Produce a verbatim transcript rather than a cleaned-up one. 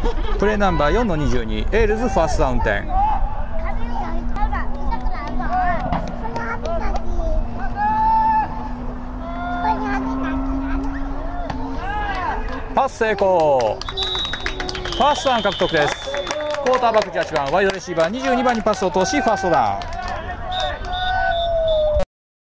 プレーナンバーよんのにじゅうに、エールズファーストダウン点。パス成功。ファーストダウン獲得です。クォーターバックじゅうはちばん、ワイドレシーバーにじゅうにばんにパスを通しファーストダウン。